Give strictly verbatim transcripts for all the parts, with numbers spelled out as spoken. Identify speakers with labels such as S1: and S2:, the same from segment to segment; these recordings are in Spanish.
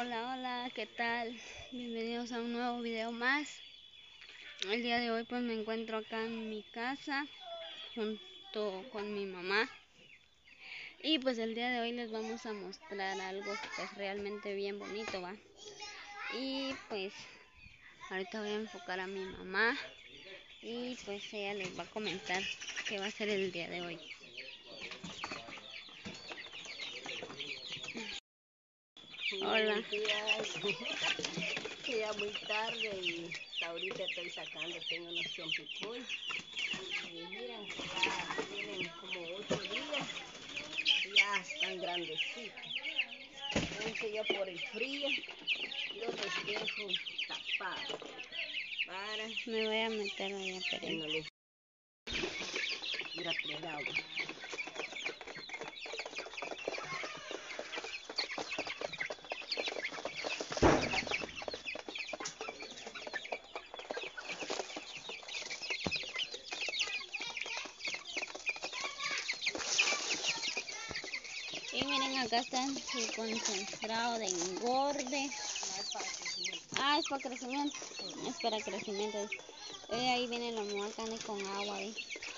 S1: Hola, hola, ¿qué tal? Bienvenidos a un nuevo video más. El día de hoy pues me encuentro acá en mi casa junto con mi mamá. Y pues el día de hoy les vamos a mostrar algo pues realmente bien bonito, ¿va? Y pues ahorita voy a enfocar a mi mamá y pues ella les va a comentar qué va a ser el día de hoy. Hola.
S2: Buenos días. Ya muy tarde y hasta ahorita estoy sacando, tengo unos chompicuy. Y miren, ya tienen como ocho días, ya están grandecitos. Entonces yo por el frío los dejo tapados para
S1: Me voy a meter allá,
S2: que
S1: pero
S2: no les grape el agua.
S1: y miren, acá está su concentrado de engorde. Ah, es para crecimiento. Es para crecimiento. Eh, ahí viene la mamá carne con agua. ¿Ve?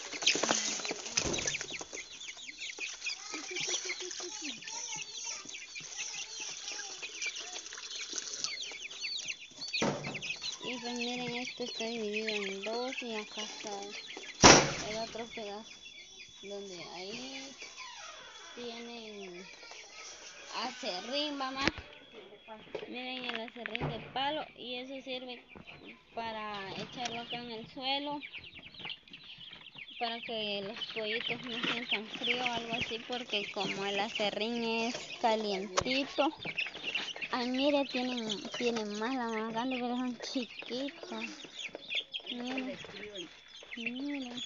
S1: Y pues miren, esto está dividido en dos y acá está el otro pedazo. Donde ahí tienen acerrín, mamá. Miren el acerrín de palo y eso sirve para echarlo acá en el suelo para que los pollitos no sientan frío o algo así, porque como el acerrín es calientito. Ay, mire, tienen, tienen más la más grande, pero son chiquitos. Miren, miren.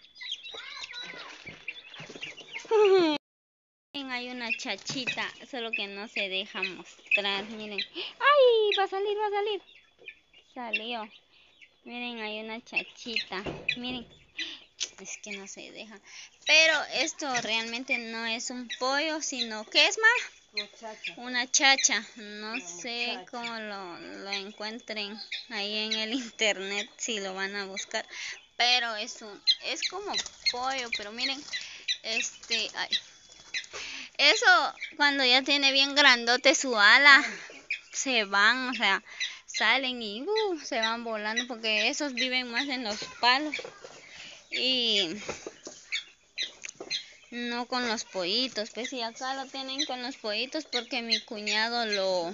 S1: Hay una chachita, solo que no se deja mostrar, miren. ¡Ay! Va a salir, va a salir. Salió. Miren, hay una chachita. Miren. Es que no se deja. Pero esto realmente no es un pollo, sino que es más
S2: Una chacha.
S1: una chacha. No
S2: Una
S1: sé
S2: muchacha.
S1: cómo lo, lo encuentren ahí en el internet, si lo van a buscar. Pero es un, es como pollo, pero miren, este, ay, eso cuando ya tiene bien grandote su ala, se van, o sea, salen y uh, se van volando, porque esos viven más en los palos y no con los pollitos. Pues y acá lo tienen con los pollitos porque mi cuñado lo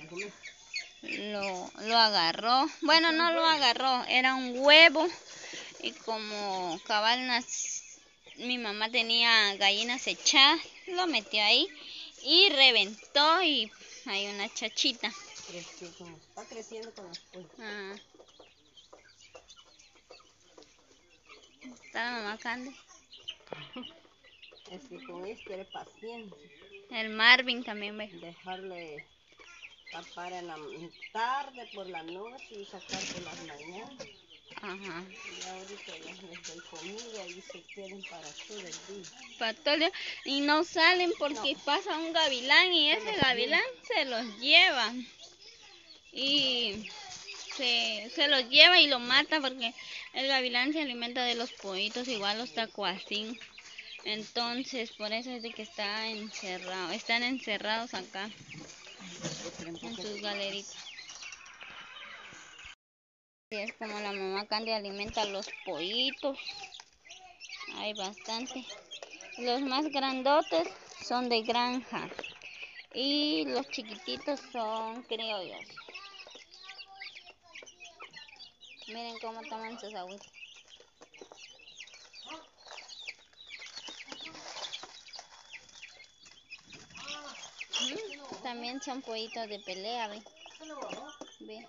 S1: lo, lo agarró. Bueno, no lo agarró, era un huevo. Y como cabal nas, mi mamá tenía gallinas echadas, lo metió ahí y reventó y hay una chachita.
S2: Creció con los, va creciendo con los pollos.
S1: Ah. Está la mamá Candy.
S2: Es que con esto eres paciente.
S1: El Marvin también ve.
S2: Dejarle tapar en la tarde, por la noche y sacar por las mañanas.
S1: Ajá.
S2: Y ahorita ya les doy comida y se queden para todo el día.
S1: Para todo el día. Y no salen porque no. Pasa un gavilán y ese gavilán se los lleva. Y se, se los lleva y lo mata porque el gavilán se alimenta de los pollitos, igual los tacuacín. Entonces por eso es de que está encerrado, están encerrados acá en sus galeritas. Y es como la mamá Candy alimenta a los pollitos. Hay bastante. Los más grandotes son de granja y los chiquititos son criollos. Miren cómo toman sus agüitas. ¿Mm? También son pollitos de pelea, ve. Ve.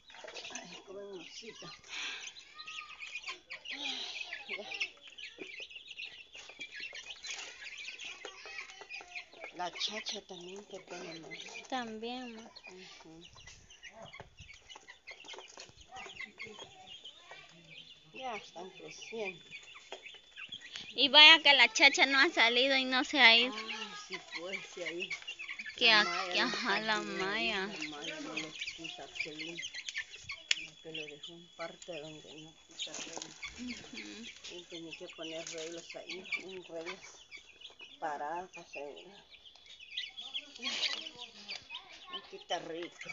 S2: Ay, comen mosita. La chacha también que pone más.
S1: También, ma.
S2: Uh-huh. Ya están creciendo.
S1: Y vaya que la chacha no ha salido y no se ha ido.
S2: Ah, sí, pues, sí, ahí.
S1: Que
S2: La
S1: aquí,
S2: malla,
S1: ajá, la malla.
S2: La malla no lo quita Arcelín. Que lo dejó en parte donde no quita reglas. Uh-huh. Y tenía que poner reglas ahí, un reglas paradas para asegurar. Aquí está rico.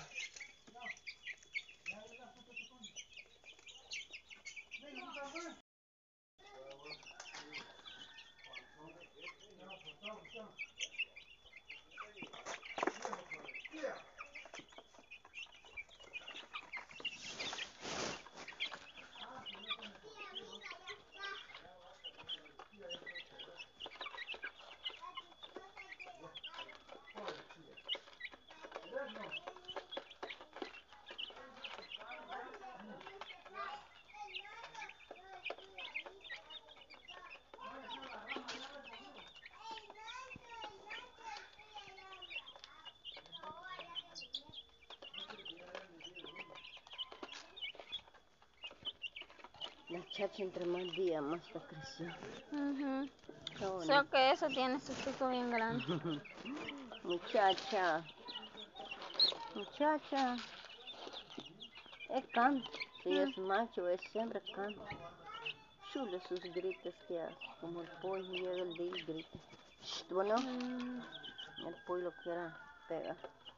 S2: La chacha entre más días más está creciendo.
S1: Uh-huh. Solo que eso tiene su pico bien grande.
S2: Muchacha. Muchacha. Es canto. Si uh-huh. es macho, es siempre canto. Chulo sus gritos que hace. Como el pollo llega el día y grita. Bueno, uh-huh. El pollo lo quiera pegar.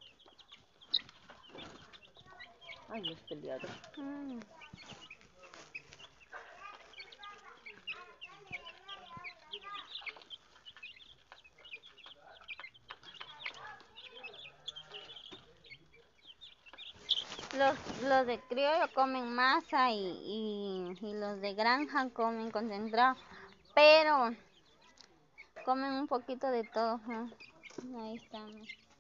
S2: Ay, los peleados. Uh-huh.
S1: Los, los de criollo comen masa y, y, y los de granja comen concentrado, pero comen un poquito de todo. ¿No? Ahí están.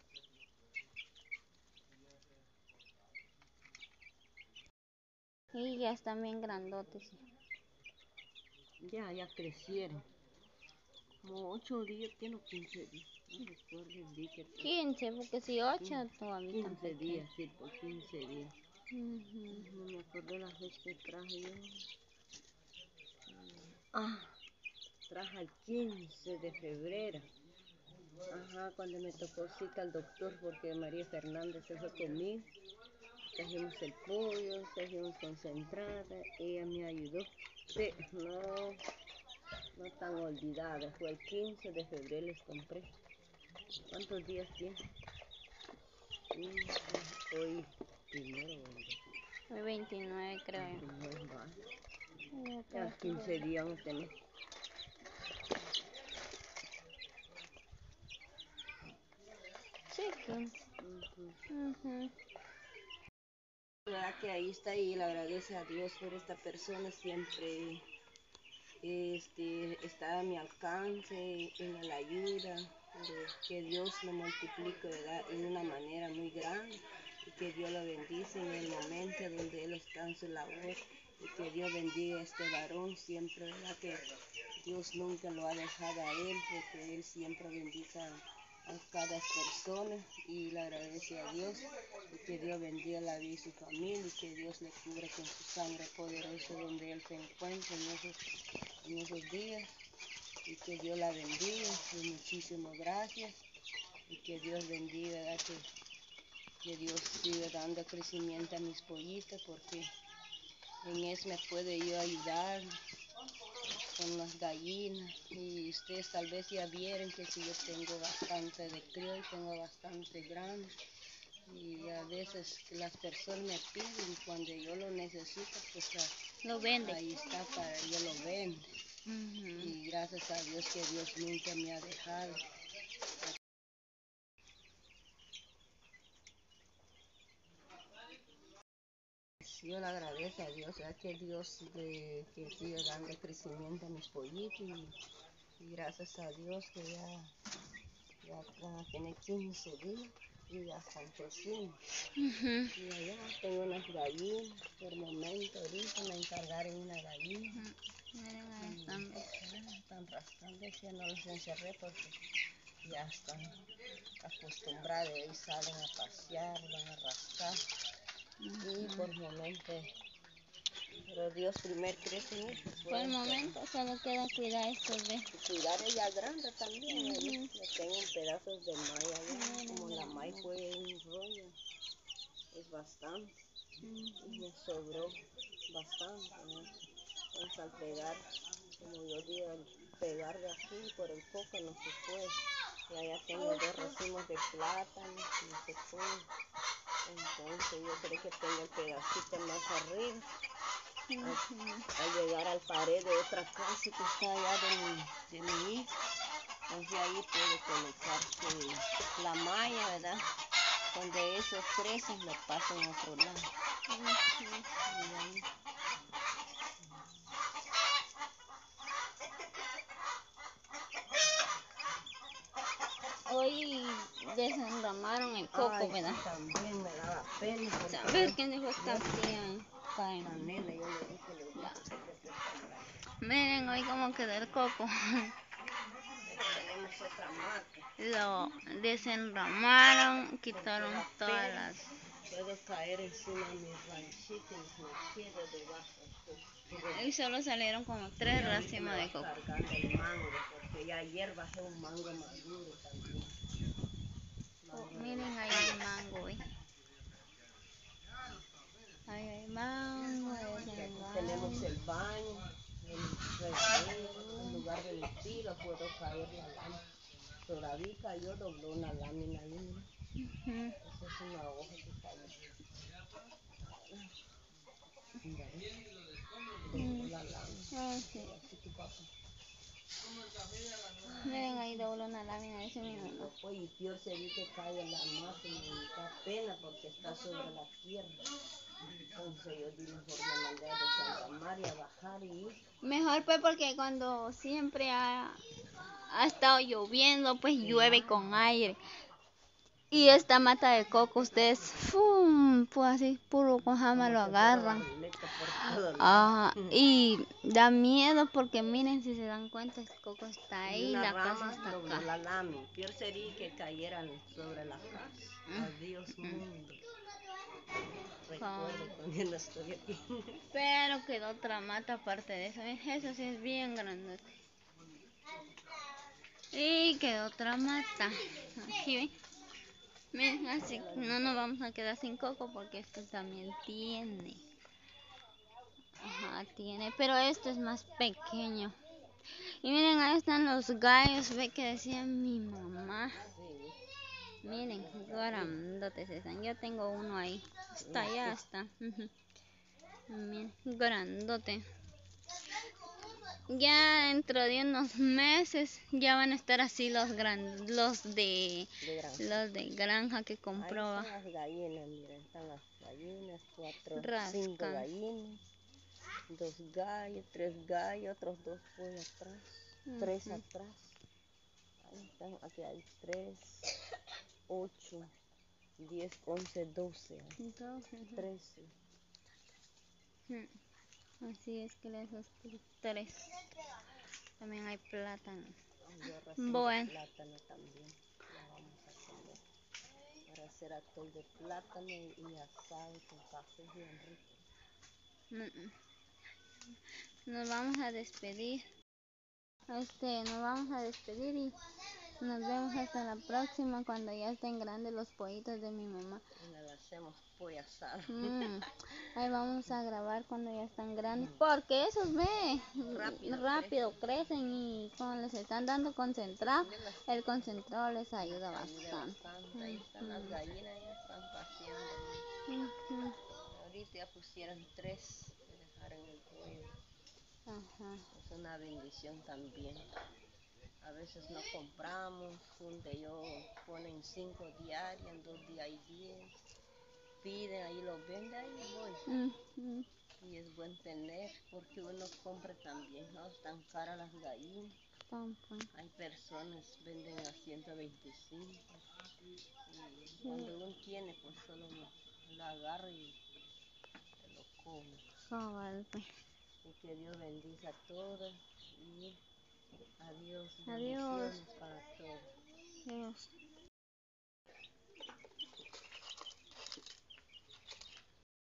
S1: Y ya están bien grandotes.
S2: Ya, ya crecieron. Como ocho días, tiene quince días. No recuerdo el día que
S1: quince, porque si ocho todavía están
S2: quince días, sí, por quince días.
S1: Uh-huh.
S2: No me acuerdo la fecha que traje yo. Ah, traje el quince de febrero. Ajá, cuando me tocó cita al doctor porque María Fernández se fue conmigo. Trajimos el pollo, trajimos concentrada, ella me ayudó. Sí, no, no tan olvidada, fue el quince de febrero les compré. ¿Cuántos días tiene? Hoy primero o
S1: hoy veintinueve creo yo.
S2: veintinueve, va. Ya quince días vamos a tener.
S1: Sí, quince. Uh-huh. Uh-huh.
S2: La que ahí está y le agradece a Dios por esta persona, siempre este, está a mi alcance, en la ayuda, que Dios lo multiplique, ¿verdad?, en una manera muy grande, y que Dios lo bendice en el momento donde Él está en su labor, y que Dios bendiga a este varón siempre, ¿verdad?, que Dios nunca lo ha dejado a Él, porque Él siempre bendice a cada persona y le agradece a Dios, y que Dios bendiga la vida de su familia, y que Dios le cubra con su sangre poderosa donde Él se encuentra en esos, en esos días, y que Dios la bendiga, y muchísimas gracias, y que Dios bendiga, ¿verdad?, que, que Dios siga dando crecimiento a mis pollitas, porque en eso me puede yo ayudar con las gallinas, y ustedes tal vez ya vieron que si yo tengo bastante de criollo, tengo bastante grande, y a veces las personas me piden, cuando yo lo necesito, pues
S1: lo vende.
S2: Ahí está, para yo lo vendo. Uh-huh. Y gracias a Dios que Dios nunca me ha dejado. Yo le agradezco a Dios, ya que Dios de, que siga dando crecimiento a mis pollitos, y, y gracias a Dios que ya, ya van a tener quince días y ya están creciendo. Uh-huh. Y allá tengo unas gallinas, por el momento ahorita me encargaron una gallina.
S1: Uh-huh. Miren, ahí están.
S2: Están rascando, que no los encerré porque ya están acostumbrados, y salen a pasear, van a rascar. Y por el momento, pero Dios primer crece en esto.
S1: Por el momento solo queda cuidar estos de...
S2: Y cuidar ella grande también.
S1: Ujú.
S2: ¿eh? Le tengo pedazos de malla allá,
S1: Miren,
S2: como la malla
S1: grande.
S2: fue un rollo, es bastante. Y
S1: Ujú.
S2: me sobró bastante, ¿no? Entonces al pegar, como yo digo, al pegar de aquí por el coco no se puede. Y allá tengo dos racimos de plátano, no se puede. Entonces yo creo que tengo el pedacito más arriba. Al,
S1: Ujú.
S2: al llegar al pared de otra casa que está allá de mi, de mi hija, entonces ahí puede colocarse la malla, ¿verdad? Donde esos crecen lo pasan a otro lado.
S1: Ujú.
S2: Y ahí,
S1: Hoy desenramaron el coco,
S2: ay,
S1: ¿verdad?
S2: sí, también me daba pena porque
S1: A ver
S2: yo-
S1: quién dijo esta tía. Caen.
S2: canela, yo le dije, le dije que te sacara.
S1: Miren hoy cómo quedó el coco.
S2: Tenemos otra mata.
S1: Lo desenramaron,
S2: Porque
S1: quitaron
S2: da
S1: todas
S2: pena.
S1: las...
S2: Puedo caer encima de mis ranchitos y me quedo debajo.
S1: Y solo salieron como
S2: Y
S1: tres
S2: ahorita
S1: racimos
S2: me
S1: de
S2: va
S1: coco.
S2: cargando el mango, porque ya ayer bajé un mango maduro también.
S1: Oh,
S2: Mango de
S1: miren
S2: la
S1: ahí
S2: tía.
S1: el mango, ¿eh? Ahí hay mango, ahí
S2: Porque
S1: hay
S2: aquí tenemos
S1: mango.
S2: el baño, el refugio, en lugar de mi tiro puedo caer la lámina. Todavía cayó, dobló una lámina ahí, mira.
S1: Ujú.
S2: Esa es una hoja que cayó. Mira, ¿ves? Dobló la lámina.
S1: Ah, sí.
S2: Así que papá.
S1: Miren ahí dobló una lámina, dice mi
S2: Y
S1: mamá.
S2: yo, pues, y peor se vi que cae la mata y me da pena porque está sobre la tierra. Entonces yo di mejor me mandé a desenramar y a bajar y ir.
S1: Mejor pues porque cuando siempre ha, ha estado lloviendo, pues
S2: El
S1: llueve
S2: aire.
S1: con aire. Y esta mata de coco, ustedes, ¡fum! Pues así, puro con jama
S2: Como
S1: lo
S2: que fuera
S1: agarran.
S2: barrilete por todos lados.
S1: Ajá, y da miedo porque miren, si se dan cuenta, el coco está
S2: Y
S1: ahí,
S2: una
S1: la casa
S2: rama
S1: está
S2: dobló
S1: acá.
S2: la lámina. Peor sería que cayeran sobre la casa. Adiós mundo. Recuerde cuando yo no estoy aquí.
S1: Pero quedó otra mata aparte de eso, ¿eh? Eso sí es bien grandote. Y quedó otra mata. Aquí ven. Miren, así no nos vamos a quedar sin coco porque esto también tiene. Ajá, tiene, pero este es más pequeño. Y miren, ahí están los gallos, ve que decía mi mamá.
S2: Sí.
S1: Miren, grandotes están. Yo tengo uno ahí. Está, ya está. Ujú. Miren, grandote. Ya dentro de unos meses ya van a estar así los gran, los de
S2: De granja.
S1: los de granja que
S2: Ahí
S1: compró.
S2: están las gallinas, miren, están las gallinas, cuatro, cinco
S1: Rascan.
S2: gallinas, dos gallos, tres gallos, otros dos pollos atrás, tres
S1: Ujú.
S2: atrás. Ahí están, aquí hay tres, ocho, diez, once, doce,
S1: Entonces, ujú.
S2: trece.
S1: Mm, así es que les escribí tres. También hay plátano.
S2: Hay dos racimos de
S1: Bueno,
S2: plátano también. Ya vamos a comer. Para hacer atol de plátano y, y asado con café bien rico.
S1: mm, mm. Nos vamos a despedir. Este, nos vamos a despedir y nos vemos hasta la próxima cuando ya estén grandes los pollitos de mi mamá.
S2: Y le hacemos pollo asado.
S1: Mm, ahí vamos a grabar cuando ya están grandes porque esos ve
S2: Rápido,
S1: rápido crecen y como les están dando concentrado, el concentrado les ayuda
S2: ayuda
S1: bastante.
S2: bastante. Ahí están las gallinas, ya están paseando.
S1: Ujú.
S2: Ahorita ya pusieron tres que dejaron el pollo.
S1: Ajá.
S2: Es una bendición también. A veces no compramos, donde ellos ponen cinco diarias, en dos días hay diez. Piden, ahí los venden, ahí voy.
S1: Ujú.
S2: Y es buen tener, porque uno compra también, ¿no? Están caras las gallinas.
S1: Tampoco.
S2: Hay personas que venden a ciento veinticinco. Y
S1: Sí.
S2: cuando uno tiene, pues solo lo, lo agarra y se lo come.
S1: Cabal, pues.
S2: Y que Dios bendiga a todos. Y adiós,
S1: Adiós.
S2: bendiciones para